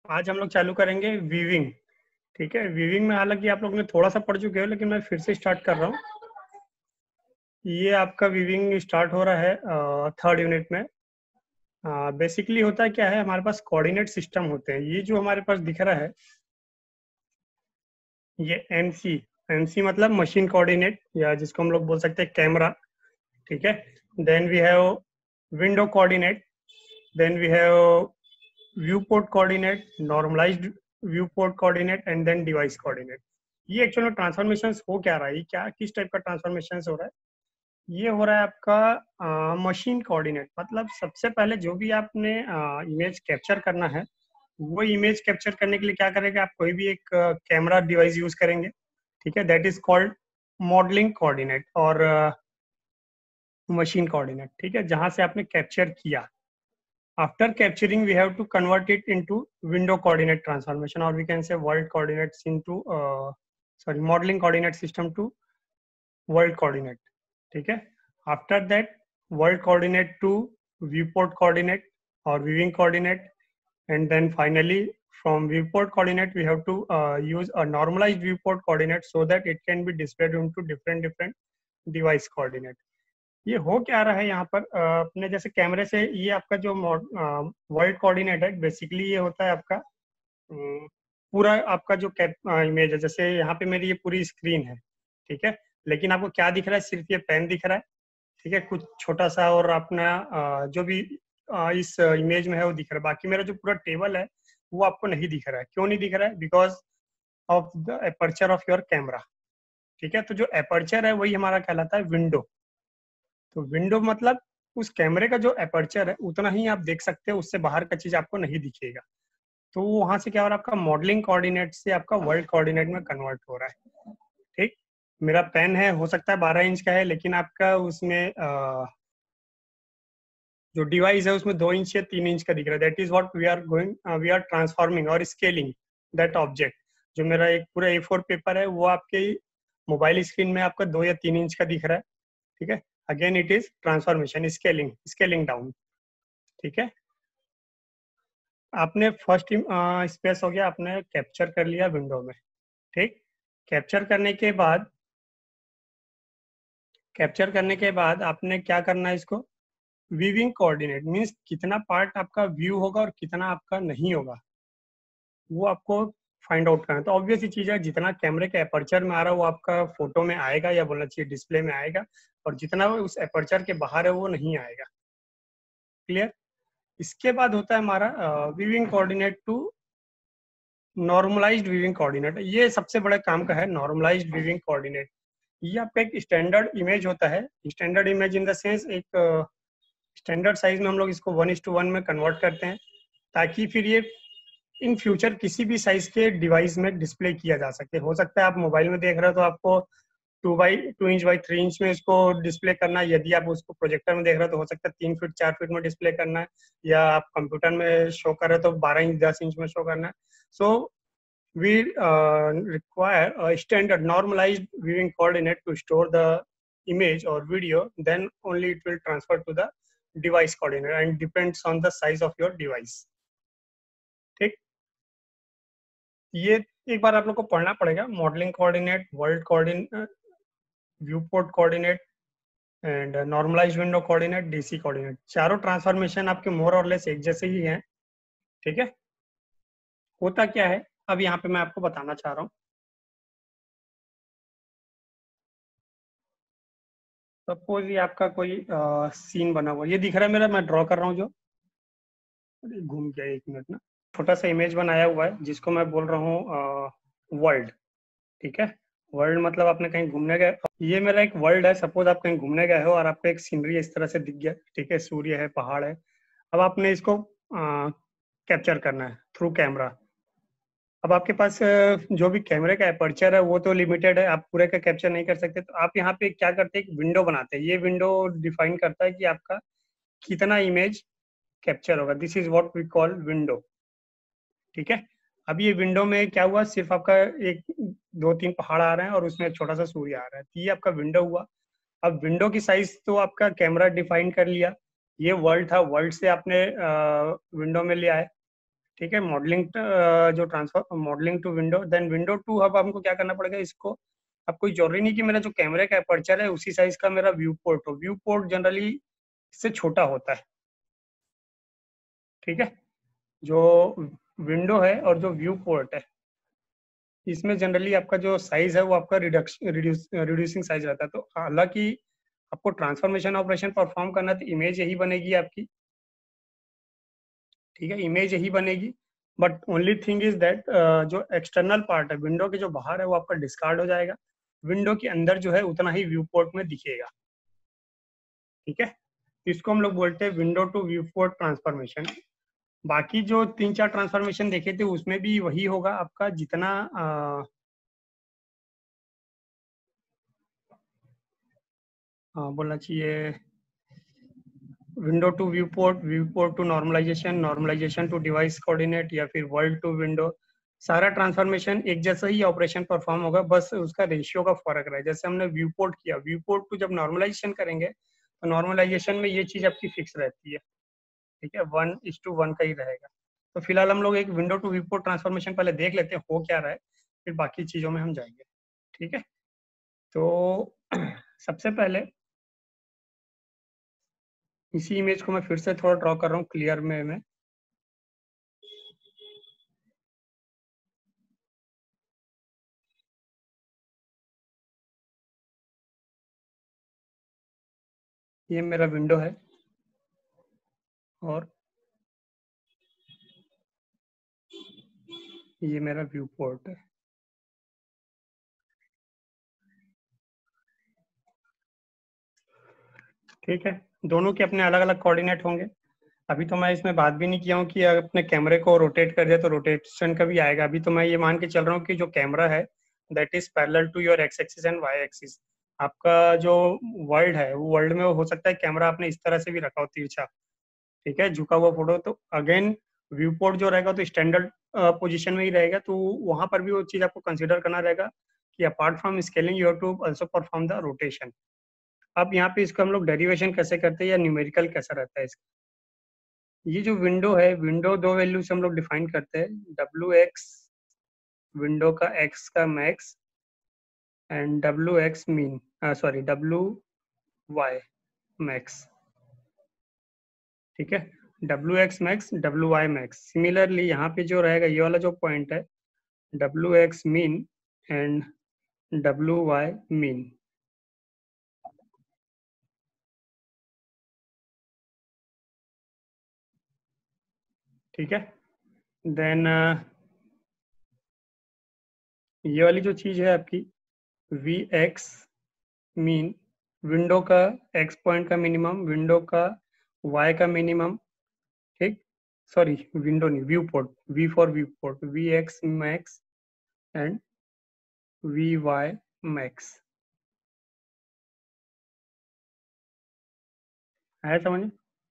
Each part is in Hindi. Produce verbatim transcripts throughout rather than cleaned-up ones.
आज हम लोग चालू करेंगे वीविंग। ठीक है, वीविंग में हालांकि आप लोग ने थोड़ा सा पढ़ चुके हो, लेकिन मैं फिर से स्टार्ट कर रहा हूँ। ये आपका वीविंग स्टार्ट हो रहा है थर्ड यूनिट में। बेसिकली होता है क्या है, हमारे पास कोऑर्डिनेट सिस्टम होते हैं। ये जो हमारे पास दिख रहा है ये एमसी, एमसी मतलब मशीन कोऑर्डिनेट, या जिसको हम लोग बोल सकते हैं कैमरा। ठीक है, then we have window coordinate, then we have view port coordinate, normalised view port coordinate, and then device coordinate. ये एक्चुअल में ट्रांसफॉर्मेशन हो क्या रहा है, क्या किस टाइप का ट्रांसफॉर्मेशन हो रहा है? ये हो रहा है आपका मशीन कोऑर्डिनेट। मतलब सबसे पहले जो भी आपने इमेज कैप्चर करना है, वो इमेज कैप्चर करने के लिए क्या करेंगे, आप कोई भी एक कैमरा डिवाइस यूज करेंगे। ठीक है, that is called modelling coordinate और मशीन कोऑर्डिनेट। ठीक है, जहां से आपने कैप्चर किया, after capturing we have to convert it into window coordinate transformation, और we can say world coordinates into sorry modelling coordinate system to world coordinate. ठीक है, after that world coordinate to viewport coordinate or viewing coordinate, and then finally from viewport coordinate we have to uh, use a normalized viewport coordinate so that it can be displayed into different different device coordinate. ये हो क्या रहा है यहाँ पर, uh, अपने जैसे कैमरे से ये आपका जो वर्ल्ड कोऑर्डिनेट है, बेसिकली ये होता है आपका um, पूरा आपका जो कैप इमेज है। जैसे यहाँ पे मेरी ये पूरी स्क्रीन है, ठीक है, लेकिन आपको क्या दिख रहा है, सिर्फ ये पेन दिख रहा है। ठीक है, कुछ छोटा सा, और अपना जो भी इस इमेज में है वो दिख रहा है। बाकी मेरा जो पूरा टेबल है वो आपको नहीं दिख रहा है। क्यों नहीं दिख रहा है? Because of the aperture of your camera. ठीक है, तो जो एपर्चर है वही हमारा कहलाता है विंडो। तो विंडो मतलब उस कैमरे का जो एपर्चर है उतना ही आप देख सकते हो, उससे बाहर का चीज आपको नहीं दिखेगा। तो वहां से क्या हो रहा है, आपका मॉडलिंग कोऑर्डिनेट से आपका वर्ल्ड कोऑर्डिनेट में कन्वर्ट हो रहा है। ठीक, मेरा पेन है, हो सकता है बारह इंच का है, लेकिन आपका उसमें आ, जो डिवाइस है उसमें दो इंच या तीन इंच का दिख रहा है। That is what we are going we are transforming और स्केलिंग दैट ऑब्जेक्ट। जो मेरा एक पूरा ए फोर पेपर है वो आपके मोबाइल स्क्रीन में आपका दो या तीन इंच का दिख रहा है। ठीक है, again it is transformation, scaling, scaling down. ठीक है, आपने फर्स्ट स्पेस हो गया, आपने कैप्चर कर लिया विंडो में। ठीक, कैप्चर करने के बाद कैप्चर करने के बाद आपने क्या करना है, इसको वीविंग कोऑर्डिनेट मींस कितना पार्ट आपका व्यू होगा और कितना आपका नहीं होगा, वो आपको फाइंड आउट करना है। तो ऑब्वियस ही चीज है, जितना कैमरे के एपर्चर में आ रहा है वो आपका फोटो में आएगा, या बोलना चाहिए डिस्प्ले में आएगा, और जितना उस एपर्चर के बाहर है वो नहीं आएगा। क्लियर? इसके बाद होता है हमारा viewing coordinate to normalised viewing coordinate. ये सबसे बड़े काम का है, नॉर्मलाइज्ड वीविंग कोऑर्डिनेट। ये आपका एक स्टैंडर्ड इमेज होता है। Standard image in the sense एक स्टैंडर्ड साइज में हम लोग इसको वन इज टू वन में कन्वर्ट करते हैं, ताकि फिर ये इन फ्यूचर किसी भी साइज के डिवाइस में डिस्प्ले किया जा सके। हो सकता है आप मोबाइल में देख रहे हो तो आपको two by two inch by three inch में इसको डिस्प्ले करना है। यदि आप उसको प्रोजेक्टर में देख रहे हो तो हो सकता है तीन फीट चार फीट में डिस्प्ले करना है, या आप कंप्यूटर में शो कर रहे हो तो बारह इंच दस इंच में शो करना है। सो we uh, require a standard normalized viewing coordinate to store the image or video, then only it will transfer to the device coordinate and depends on the size of your device. ठीक, ये एक बार आप लोग को पढ़ना पड़ेगा, modelling coordinate, world coordinate, view port coordinate and normalised window coordinate, DC coordinate. चारों ट्रांसफॉर्मेशन आपके मोर और लेस एक जैसे ही हैं। ठीक है, होता क्या है अब यहाँ पे मैं आपको बताना चाह रहा हूँ। सपोज ये आपका कोई सीन बना हुआ, ये दिख रहा है मेरा, मैं ड्रॉ कर रहा हूँ जो, घूम गया एक मिनट ना, छोटा सा इमेज बनाया हुआ है जिसको मैं बोल रहा हूँ वर्ल्ड। ठीक है, वर्ल्ड मतलब आपने कहीं घूमने गए, ये मेरा एक वर्ल्ड है। सपोज आप कहीं घूमने गए हो और आपको एक सीनरी इस तरह से दिख गया। ठीक है, सूर्य है, पहाड़ है। अब आपने इसको कैप्चर करना है थ्रू कैमरा। अब आपके पास जो भी कैमरे का एपर्चर है वो तो लिमिटेड है, आप पूरे का कैप्चर नहीं कर सकते। तो आप यहाँ पे क्या करते हैं, एक विंडो बनाते हैं। ये विंडो डिफाइन करता है कि आपका कितना इमेज कैप्चर होगा। This is what we call window. ठीक है, अब ये विंडो में क्या हुआ, सिर्फ आपका एक दो तीन पहाड़ आ रहे हैं और उसमें एक छोटा सा सूर्य आ रहा है। तो ये आपका विंडो हुआ। अब विंडो की साइज तो आपका कैमरा डिफाइन कर लिया, ये वर्ल्ड था, वर्ल्ड से आपने विंडो में ले आए। ठीक है, मॉडलिंग जो transfer modelling to window, then window to. अब हमको क्या करना पड़ेगा इसको, अब कोई जरूरी नहीं कि मेरा जो कैमरे का अपर्चर है उसी साइज का मेरा व्यू पोर्ट हो, व्यू पोर्ट जनरली इससे छोटा होता है। ठीक है, जो विंडो है और जो व्यू पोर्ट है इसमें जनरली आपका जो साइज है वो आपका रिडक्शन रिड्यूसिंग साइज रहता है। तो हालांकि आपको ट्रांसफॉर्मेशन ऑपरेशन परफॉर्म करना है तो इमेज यही बनेगी आपकी। ठीक है, इमेज यही बनेगी, but only thing is that जो एक्सटर्नल पार्ट है विंडो के जो बाहर है वो आपका डिस्कार्ड हो जाएगा, विंडो के अंदर जो है उतना ही व्यू पोर्ट में दिखेगा। ठीक है, इसको हम लोग बोलते हैं window to viewport transformation. बाकी जो तीन चार ट्रांसफॉर्मेशन देखे थे उसमें भी वही होगा आपका, जितना आ, आ, बोलना चाहिए window to viewport, viewport to normalization, normalization to device coordinate, या फिर वर्ल्ड टू विंडो। सारा ट्रांसफॉर्मेशन एक जैसा ही ऑपरेशन परफॉर्म होगा, बस उसका रेशियो का फर्क रहा है। जैसे हमने व्यू पोर्ट किया, व्यू पोर्ट टू जब नॉर्मलाइजेशन करेंगे तो नॉर्मलाइजेशन में ये चीज आपकी फिक्स रहती है। ठीक है, वन इज टू वन का ही रहेगा। तो फिलहाल हम लोग एक window to viewport transformation पहले देख लेते हैं हो क्या रहा है, फिर बाकी चीजों में हम जाएंगे। ठीक है, तो सबसे पहले इसी इमेज को मैं फिर से थोड़ा ड्रॉ कर रहा हूँ क्लियर में में ये मेरा विंडो है और ये मेरा व्यू पोर्ट है। ठीक है, दोनों के अपने अलग अलग कोऑर्डिनेट होंगे। अभी तो मैं इसमें बात भी नहीं किया हूँ कि अपने कैमरे को रोटेट कर दिया तो रोटेशन का भी आएगा। अभी तो मैं ये मान के चल रहा हूँ कि जो कैमरा है that is parallel to your X axis and Y axis. आपका जो वर्ल्ड है वो वर्ल्ड में हो सकता है कैमरा आपने इस तरह से भी रखा हो तिरछा, ठीक है, झुका हुआ फोटो, तो अगेन व्यू पोर्ट जो रहेगा तो स्टैंडर्ड पोजीशन में ही रहेगा। तो वहां पर भी वो चीज आपको कंसिडर करना रहेगा कि apart from scaling you have to also perform the rotation. अब यहाँ पे इसको हम लोग डेरिवेशन कैसे करते हैं या न्यूमेरिकल कैसा रहता है इसका। ये जो विंडो है, विंडो दो वैल्यू से हम लोग डिफाइन करते हैं, डब्ल्यू एक्स विंडो का एक्स का max and W X min, sorry W Y max. ठीक है, W X max W Y max. Similarly यहाँ पे जो रहेगा ये वाला जो पॉइंट है W X min and W Y min. ठीक है, देन uh, ये वाली जो चीज है आपकी वी एक्स मीन विंडो का एक्स पॉइंट का मिनिमम, विंडो का वाई का मिनिमम। ठीक, सॉरी विंडो नहीं, viewport, V for viewport, V X max and V Y max. आया समझ?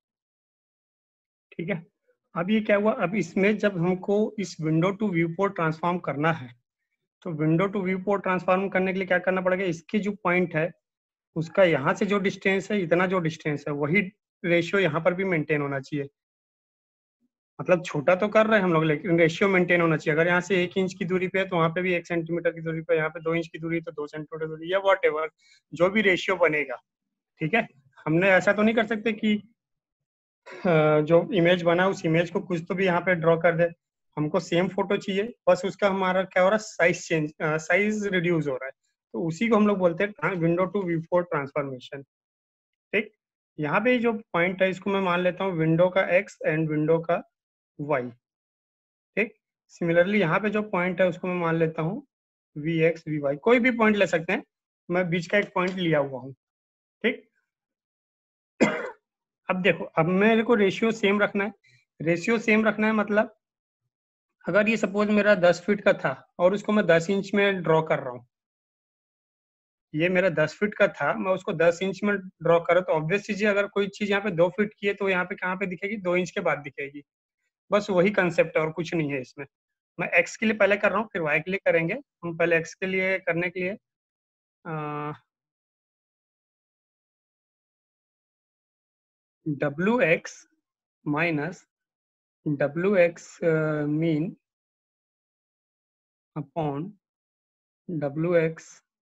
ठीक है, अब ये क्या हुआ, अब इसमें जब हमको इस window to viewport transform करना है तो window to viewport transform करने के लिए क्या करना पड़ेगा, इसकी जो पॉइंट है उसका यहाँ से जो डिस्टेंस है, इतना जो डिस्टेंस है वही रेशियो यहाँ पर भी मेंटेन होना चाहिए। मतलब छोटा तो कर रहे हैं हम लोग लेकिन रेशियो मेंटेन होना चाहिए। अगर यहाँ से एक इंच की दूरी पे है तो वहाँ पे भी एक सेंटीमीटर की दूरी पे, यहाँ पे दो इंच की दूरी तो दो सेंटीमीटर दूरी, या वॉट एवर जो भी रेशियो बनेगा। ठीक है, हमने ऐसा तो नहीं कर सकते कि जो इमेज बना उस इमेज को कुछ तो भी यहाँ पे ड्रॉ कर दे। हमको सेम फोटो चाहिए, बस उसका हमारा क्या हो रहा है, साइज चेंज, साइज रिड्यूस हो रहा है। तो उसी को हम लोग बोलते हैं window to viewport transformation. ठीक, यहाँ पे जो पॉइंट है इसको मैं मान लेता हूँ विंडो का एक्स एंड विंडो का वाई। ठीक, सिमिलरली यहाँ पे जो पॉइंट है उसको मैं मान लेता हूँ वी एक्स वी वाई, कोई भी पॉइंट ले सकते हैं, मैं बीच का एक पॉइंट लिया हुआ हूँ। ठीक, अब देखो, अब मेरे को रेशियो सेम रखना है। रेशियो सेम रखना है मतलब अगर ये सपोज मेरा दस फीट का था और उसको मैं दस इंच में ड्रॉ कर रहा हूँ, ये मेरा दस फीट का था मैं उसको दस इंच में ड्रॉ कर रहा हूँ, तो ऑब्वियस चीज है अगर कोई चीज यहाँ पे दो फीट की है तो यहाँ पे कहाँ पे दिखेगी, दो इंच के बाद दिखेगी। बस वही कंसेप्ट है और कुछ नहीं है इसमें। मैं एक्स के लिए पहले कर रहा हूँ फिर वाई के लिए करेंगे। हम पहले एक्स के लिए करने के लिए W X minus W X min upon W X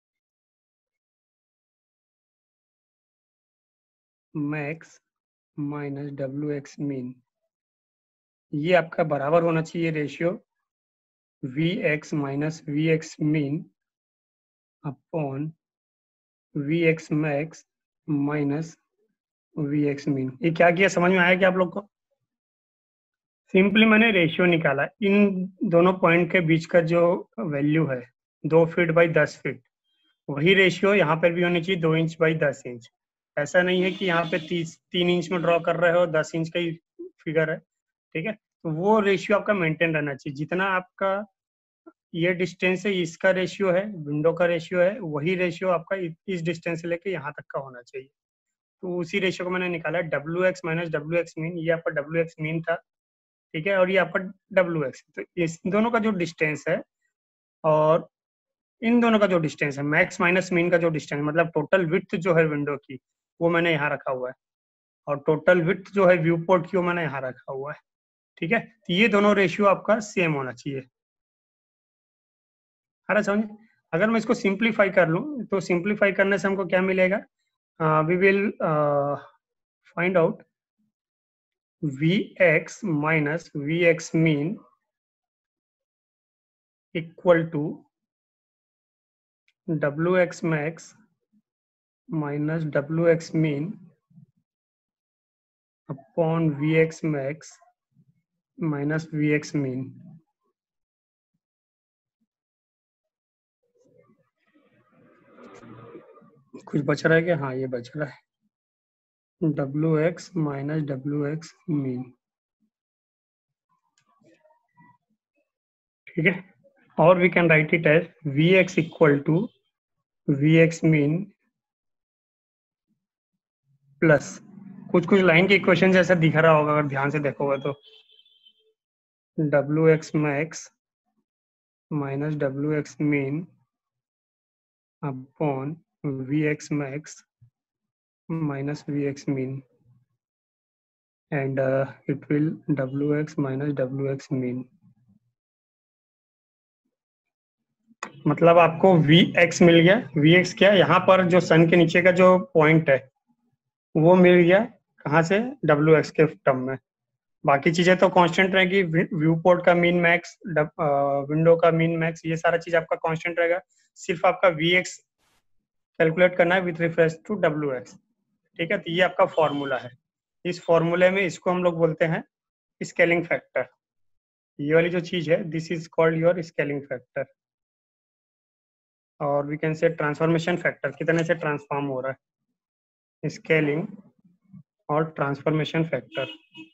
max minus W X min, ये आपका बराबर होना चाहिए ratio V X minus V X min upon V X max minus V X min. ये क्या किया, समझ में आया क्या आप लोग को? सिंपली मैंने रेशियो निकाला, इन दोनों पॉइंट के बीच का जो वैल्यू है दो फीट बाई दस फीट, वही रेशियो यहाँ पर भी होनी चाहिए दो इंच बाई दस इंच। ऐसा नहीं है कि यहाँ पे तीस तीन इंच में ड्रॉ कर रहे हो, दस इंच का ही फिगर है, ठीक है। तो वो रेशियो आपका मेंटेन रहना चाहिए, जितना आपका ये डिस्टेंस है इसका रेशियो है, विंडो का रेशियो है, वही रेशियो आपका इस डिस्टेंस से लेके यहाँ तक का होना चाहिए। तो उसी रेशियो को मैंने निकाला, W X minus W X min, ये आपका डब्ल्यू एक्स मीन था, ठीक है, और ये आपका डब्ल्यू एक्स। तो इस दोनों का जो डिस्टेंस है और इन दोनों का जो डिस्टेंस है, मैक्स माइनस मीन का जो डिस्टेंस, मतलब टोटल विड्थ जो है विंडो की, वो मैंने यहाँ रखा हुआ है, और टोटल विड्थ जो है व्यू पोर्ट की, वो मैंने यहाँ रखा हुआ है, ठीक है। तो ये दोनों रेशियो आपका सेम होना चाहिए। अरे समझ, अगर मैं इसको सिंप्लीफाई कर लूँ तो सिंप्लीफाई करने से हमको क्या मिलेगा, we will find out V X minus V X min equal to W X max minus W X min upon V X max minus V X min. कुछ बच रहा है क्या? हाँ, ये बच रहा है, W X minus W X min, ठीक है। और we can write it as V X equal to V X min plus कुछ कुछ लाइन के इक्वेशन जैसा दिख रहा होगा अगर ध्यान से देखोगे तो, W X max minus W X min upon V X max minus vx mean and uh, it will wx minus wx mean। मतलब आपको vx मिल गया, vx क्या, यहाँ पर जो सन के नीचे का जो पॉइंट है वो मिल गया, कहाँ से, wx के टर्म में। बाकी चीजें तो कांस्टेंट रहेगी, व्यू पोर्ट का मीन मैक्स, विंडो का मीन मैक्स, ये सारा चीज आपका कांस्टेंट रहेगा, सिर्फ आपका vx कैलकुलेट करना है विथ रेफरेंस टू wx, ठीक है। तो ये आपका फॉर्मूला है, इस फॉर्मूले में इसको हम लोग बोलते हैं स्केलिंग फैक्टर। ये वाली जो चीज है, this is called your scaling factor, और we can say transformation factor, कितने से ट्रांसफॉर्म हो रहा है, स्केलिंग और ट्रांसफॉर्मेशन फैक्टर,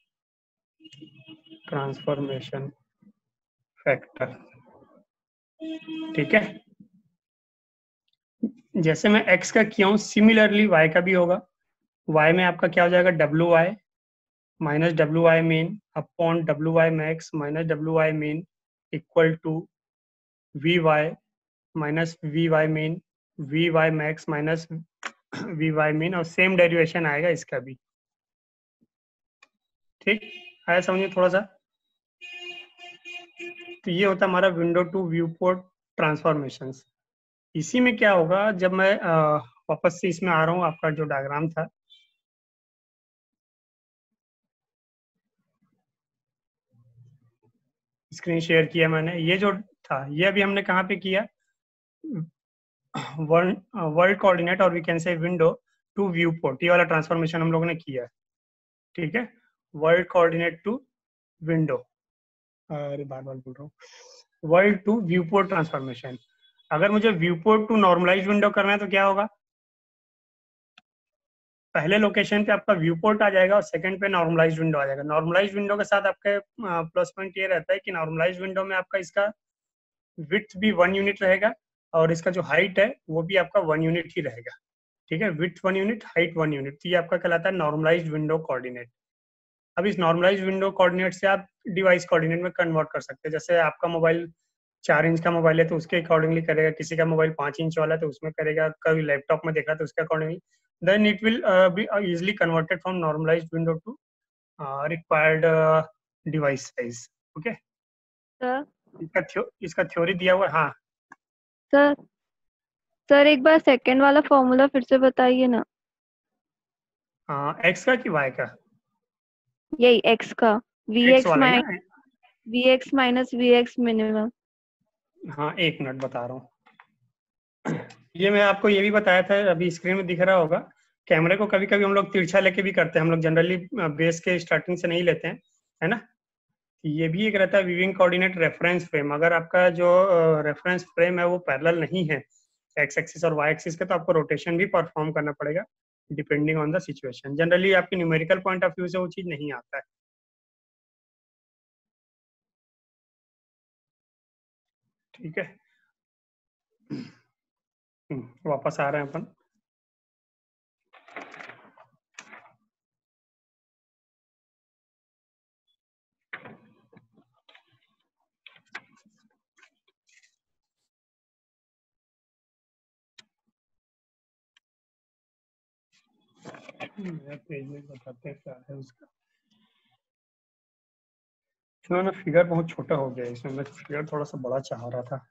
ट्रांसफॉर्मेशन फैक्टर, ठीक है। जैसे मैं x का किया हूँ, सिमिलरली y का भी होगा। y में आपका क्या हो जाएगा, W Y minus W Y min upon W Y max minus W Y min equal to V Y minus V Y min V Y max minus V Y min, और सेम डेरिवेशन आएगा इसका भी, ठीक आया समझ में थोड़ा सा। तो ये होता है हमारा window to viewport transformation. इसी में क्या होगा, जब मैं आ, वापस से इसमें आ रहा हूँ, आपका जो डायग्राम था, स्क्रीन शेयर किया मैंने, ये जो था ये अभी हमने कहाँ पे किया, वर्ल्ड कोऑर्डिनेट और we can say window to viewport, ये वाला ट्रांसफॉर्मेशन हम लोगों ने किया, ठीक है। वर्ल्ड कोऑर्डिनेट टू विंडो, अरे बार बार बोल रहा हूँ, world to viewport transformation. अगर मुझे viewport to normalize window करना है तो क्या होगा, पहले लोकेशन पे आपका व्यू पोर्ट आ जाएगा और सेकंड पे नॉर्मलाइज विंडो आ जाएगा। नॉर्मलाइज विंडो के साथ आपके प्लस पॉइंट ये रहता है कि नॉर्मलाइज विंडो में आपका इसका विड्थ भी वन यूनिट रहेगा और इसका जो हाइट है वो भी आपका वन यूनिट ही रहेगा, ठीक है। Width one unit, height one unit, तो ये आपका कहलाता है नॉर्मलाइज विंडो कोऑर्डिनेट। अब इस नॉर्मलाइज विंडो कोऑर्डिनेट से आप डिवाइस कोऑर्डिनेट में कन्वर्ट कर सकते हैं। जैसे आपका मोबाइल चार इंच का मोबाइल है तो उसके अकॉर्डिंगली करेगा, किसी का मोबाइल पाँच इंच वाला है तो उसमें करेगा, कभी लैपटॉप में देख रहा है तो उसके accordingly, then it will uh, be uh, easily converted from normalized window to uh, required uh, device size. Okay, sir इसका थ्यो, इसका थ्योरी दिया हुआ है। हाँ सर सर एक बार सेकंड वाला फॉर्मूला फिर से बताइए ना। हाँ, एक्स का कि वाई का? यही एक्स का, वी एक्स एक्स वाला ही माइनस ना। V X minus V X minimum. हाँ एक मिनट बता रहा हूँ। ये मैं आपको ये भी बताया था, अभी स्क्रीन में दिख रहा होगा। कैमरे को कभी कभी हम लोग तिरछा लेके भी करते हैं, हम लोग जनरली बेस के स्टार्टिंग से नहीं लेते हैं, है ना। ये भी एक रहता है विविंग कोऑर्डिनेट रेफरेंस फ्रेम। अगर आपका जो रेफरेंस फ्रेम है वो पैरेलल नहीं है एक्स एक्सिस और वाई एक्सिस के, तो आपको रोटेशन भी परफॉर्म करना पड़ेगा depending on the situation. Generally आपके न्यूमेरिकल पॉइंट ऑफ व्यू से वो चीज नहीं आता है। ठीक है, हम्म, वापस आ रहे हैं अपन। पेज में बताते हैं क्या है उसका। इसमें ना फिगर बहुत छोटा हो गया है, इसमें मैं फिगर थोड़ा सा बड़ा चाह रहा था।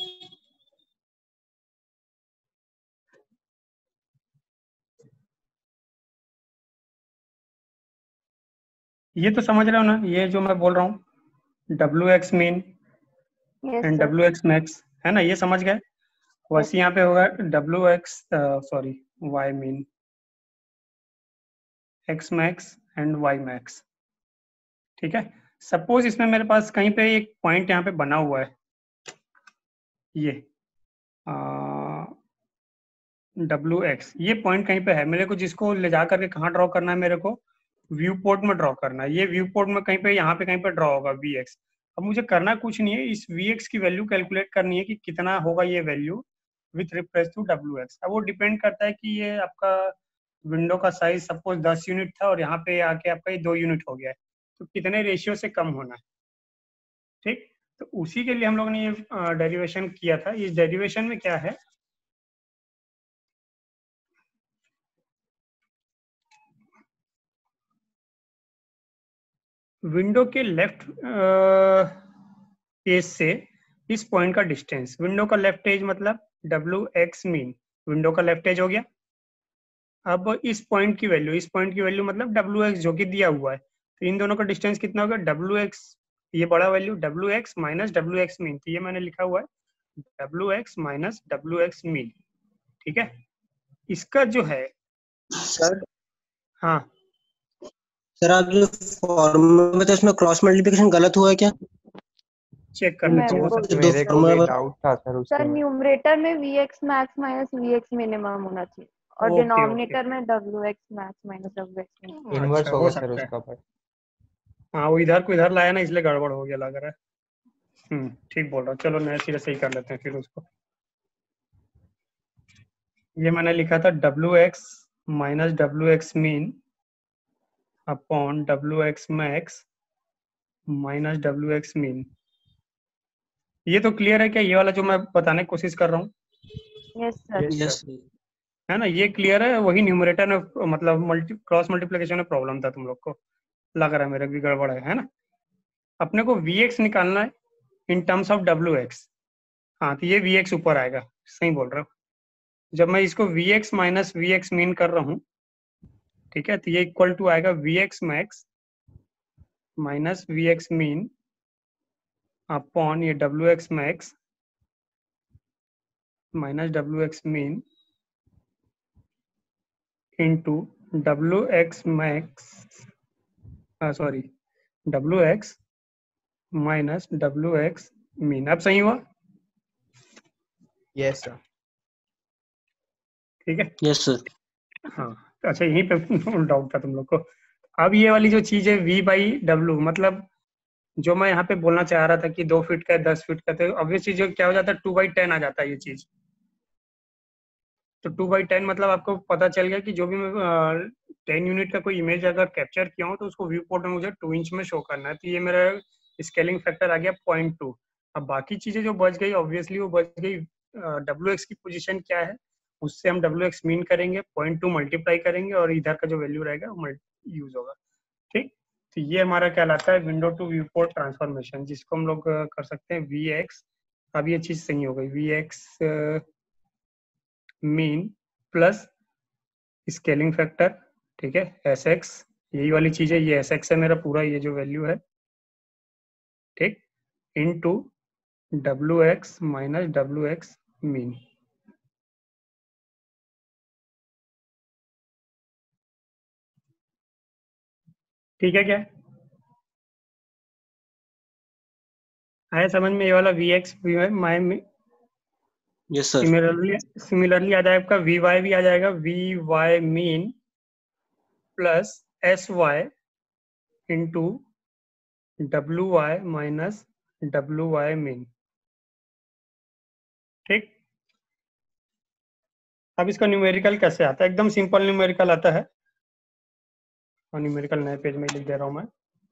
ये तो समझ रहे हो ना, ये जो मैं बोल रहा हूँ W X min yes and sir. W X max, है ना, ये समझ गए। यस वैसे यहाँ पे होगा W X sorry Y min, X max and Y max. ठीक है, सपोज इसमें मेरे पास कहीं पे एक पॉइंट यहाँ पे बना हुआ है, ये डब्ल्यू एक्स, ये पॉइंट कहीं पे है मेरे को, जिसको ले जा करके कहाँ ड्रॉ करना है मेरे को, व्यू पोर्ट में ड्रॉ करना है। ये व्यू पोर्ट में कहीं पे यहाँ पे कहीं पे ड्रॉ होगा वी एक्स। अब मुझे करना कुछ नहीं है, इस वी एक्स की वैल्यू कैलकुलेट करनी है कि कितना होगा ये value with reference to W X. अब वो डिपेंड करता है कि ये आपका विंडो का साइज सपोज दस यूनिट था और यहाँ पे आके आपका ये दो यूनिट हो गया है, तो कितने रेशियो से कम होना है। ठीक, तो उसी के लिए हम लोग ने ये डेरिवेशन किया था। इस डेरिवेशन में क्या है, विंडो के लेफ्ट एज से इस पॉइंट का डिस्टेंस, विंडो का लेफ्ट एज मतलब डब्ल्यू एक्स मीन, विंडो का लेफ्ट एज हो गया। अब इस पॉइंट की वैल्यू, इस पॉइंट की वैल्यू मतलब डब्ल्यू एक्स जो कि दिया हुआ है, तो इन दोनों का डिस्टेंस कितना होगा, डब्ल्यू एक्स, ये बड़ा value W X minus W X min, तो ये मैंने लिखा हुआ है W X minus W X min. ठीक है, इसका जो है, सर हाँ सर आप जो फॉर्मूला में उसमें क्रॉस मल्टीप्लिकेशन गलत हुआ है क्या? चेक कर मैं लेते हैं, हो बोल सकता है। दो मेरे को फॉर्मूला भी बता- डाउट था सर सर, उसमें। न्यूमरेटर में V X max minus V X minimum होना चाहिए और ओके ओके, डिनोमिनेटर में W X max minus W X minimum. Inverse अच्छा हो हो गया सर सकता है। उसका पर। हाँ वो इधर को इधर लाया ना, इसलिए गड़बड़ हो गया लग रहा है। हम्म, ठीक बोल रहा हूँ, चलो नए सिरे से ही कर लेते हैं फिर उसको। ये मैंने लिखा था W X minus W X min upon W X max minus W X min. ये तो क्लियर है क्या, ये वाला जो मैं बताने की कोशिश कर रहा हूँ, yes sir. Yes yes sir. है ना, ये क्लियर है। वही न्यूमरेटर में मतलब मल्टी क्रॉस मल्टीप्लिकेशन में प्रॉब्लम था तुम लोग को, लग रहा है मेरे भी गड़बड़ है है ना। अपने को वी एक्स निकालना है in terms of W X. हाँ तो ये वी एक्स ऊपर आएगा, सही बोल रहा हूँ। जब मैं इसको V X minus V X min कर रहा हूँ, ठीक है, तो ये इक्वल टू आएगा V X max minus V X min upon ये W X max minus W X min into W X max, sorry W X minus W X min. अब सही हुआ? Yes sir. ठीक है, यस सर। हाँ अच्छा, यहीं पे डाउट था तुम लोग को। अब ये वाली जो चीज है वी बाई डब्ल्यू, मतलब जो मैं यहाँ पे बोलना चाह रहा था कि दो फीट का है दस फीट का, तो ऑब्वियस चीज क्या हो जाता है, टू बाई टेन आ जाता है ये चीज। तो टू बाई टेन मतलब आपको पता चल गया कि जो भी मैं टेन यूनिट का कोई इमेज अगर कैप्चर किया हूँ तो उसको व्यू पोर्ट में मुझे टू इंच में शो करना है, तो ये मेरा स्केलिंग फैक्टर आ गया पॉइंट टू। अब बाकी चीजें जो बच गई ऑब्वियसली वो बच गई, डब्ल्यू एक्स की पोजीशन क्या है उससे हम डब्ल्यू एक्स मीन करेंगे, पॉइंट टू मल्टीप्लाई करेंगे और इधर का जो वैल्यू रहेगा वो यूज होगा। ठीक, तो ये हमारा कहलाता है window to viewport transformation, जिसको हम लोग कर सकते हैं वी एक्स। अब ये चीज सही हो गई, V X min plus scaling factor, ठीक है, एस एक्स, यही वाली चीज है, ये एस एक्स है मेरा पूरा, ये जो वैल्यू है, ठीक, into W X minus W X min. ठीक है, क्या आया समझ में? ये वाला वी एक्स वी वाई माई, यस सर। सिमिलरली सिमिलरली आ जाएगा आपका वी वाई भी आ जाएगा, V Y min plus S Y into W Y minus W Y min, ठीक। अब इसका न्यूमेरिकल कैसे आता है? एकदम सिंपल न्यूमेरिकल आता है, और न्यूमेरिकल नए पेज में लिख दे रहा हूं मैं,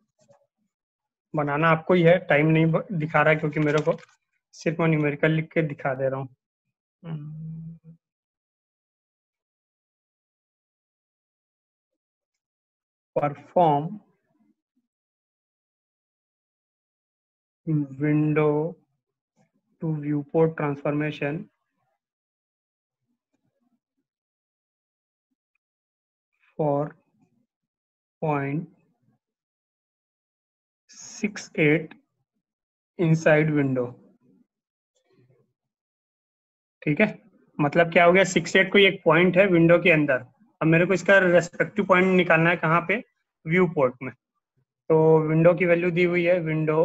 बनाना आपको ही है, टाइम नहीं ब- दिखा रहा है क्योंकि मेरे को सिर्फ मैं न्यूमेरिकल लिख के दिखा दे रहा हूँ। Perform window to viewport transformation for point six eight inside window, ठीक है। मतलब क्या हो गया, सिक्स एट कोई एक पॉइंट है विंडो के अंदर, अब मेरे को इसका रेस्पेक्टिव पॉइंट निकालना है, कहाँ पे? व्यू पोर्ट में। तो विंडो की वैल्यू दी हुई है, विंडो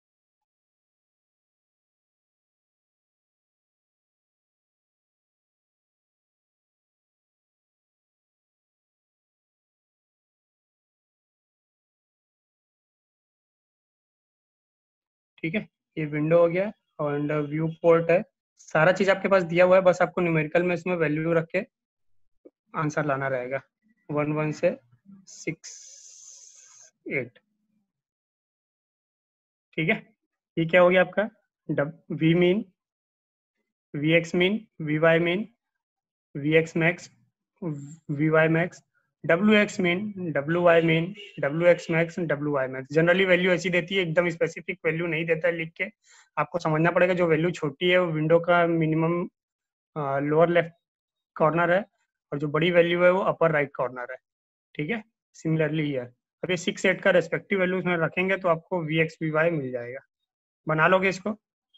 ठीक है, ये विंडो हो गया, और व्यू पोर्ट है, सारा चीज आपके पास दिया हुआ है, बस आपको न्यूमेरिकल में इसमें वैल्यू रख के आंसर लाना रहेगा, वन वन से सिक्स एट, ठीक है। ये क्या हो गया आपका? डब V min, V X min, V Y min, V X max, V Y max, W X min, W Y min, W X max, W Y max. Generally value ऐसी देती है, एकदम स्पेसिफिक वैल्यू नहीं देता है लिख के, आपको समझना पड़ेगा जो वैल्यू छोटी है वो विंडो का मिनिमम लोअर लेफ्ट कॉर्नर है, और जो बड़ी वैल्यू है वो अपर राइट कॉर्नर है, ठीक है। सिमिलरली है, अब ये सिक्स एट का रेस्पेक्टिव वैल्यू उसमें रखेंगे तो आपको वी एक्स वी वाई मिल जाएगा। बना लोगे इसको?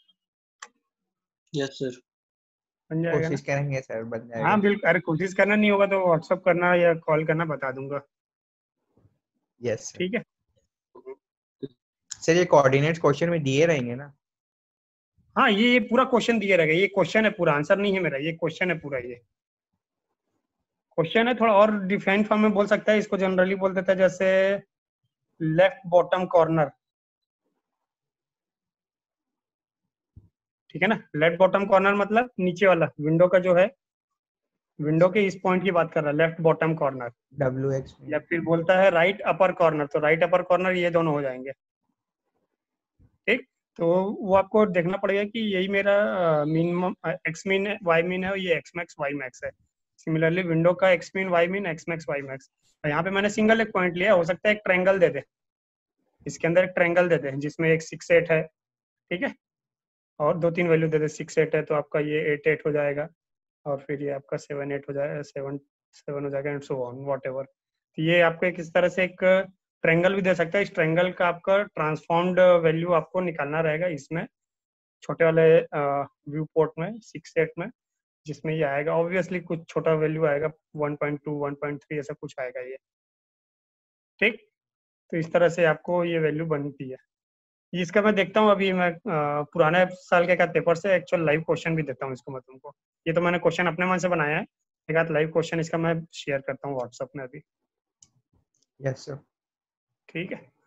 Yes sir. बन जाएगा ना? कोशिश करेंगे सर, बन जाएगा। हाँ बिल्कुल, अरे कोशिश करना नहीं होगा तो व्हाट्सअप करना या कॉल करना, बता दूंगा, यस ठीक है। सर, ये कोऑर्डिनेट्स क्वेश्चन में दिए रहेंगे ना? हाँ, ये ये पूरा क्वेश्चन दिया रहेगा, ये क्वेश्चन है पूरा, आंसर नहीं है मेरा, ये क्वेश्चन है पूरा, ये क्वेश्चन है। थोड़ा और डिफाइन फॉर्म में बोल सकता है इसको, जनरली बोल देता है जैसे लेफ्ट बॉटम कॉर्नर, ठीक है ना। लेफ्ट बॉटम कॉर्नर मतलब नीचे वाला विंडो का जो है, विंडो के इस पॉइंट की बात कर रहा है, left bottom corner, W X या फिर बोलता है राइट अपर कॉर्नर, तो राइट अपर कॉर्नर ये दोनों हो जाएंगे, ठीक। तो वो आपको देखना पड़ेगा कि यही मेरा मिनिमम एक्स मीन है, वाई मीन है, और ये एक्स मैक्स वाई मैक्स है। सिमिलरली विंडो का X min Y min X max Y max, यहाँ पे मैंने सिंगल एक पॉइंट लिया, हो सकता है एक ट्रायंगल दे दे, इसके अंदर एक ट्रायंगल दे दे जिसमें एक सिक्स एट है, ठीक है, और दो तीन वैल्यू दे दे, सिक्स एट है तो आपका ये एट एट हो जाएगा, और फिर ये आपका सेवन एट हो जाएगा, सेवन सेवन हो जाएगा, and so on whatever. तो ये आपको एक इस तरह से एक ट्रायंगल भी दे सकता है, इस ट्रायंगल का आपका ट्रांसफॉर्म्ड वैल्यू आपको निकालना रहेगा इसमें, छोटे वाले व्यू पोर्ट में सिक्स एट में, जिसमें ये आएगा ऑब्वियसली कुछ छोटा वैल्यू आएगा, one point two one point three ऐसा कुछ आएगा ये, ठीक। तो इस तरह से आपको ये वैल्यू बनती है। इसका मैं देखता हूँ अभी, मैं अ, पुराने साल के का पेपर से एक्चुअल लाइव क्वेश्चन भी देता हूँ इसको मैं तुमको, ये तो मैंने क्वेश्चन अपने मन से बनाया है, एक आध लाइव क्वेश्चन इसका मैं शेयर करता हूँ व्हाट्सएप में अभी, यस सर। ठीक है।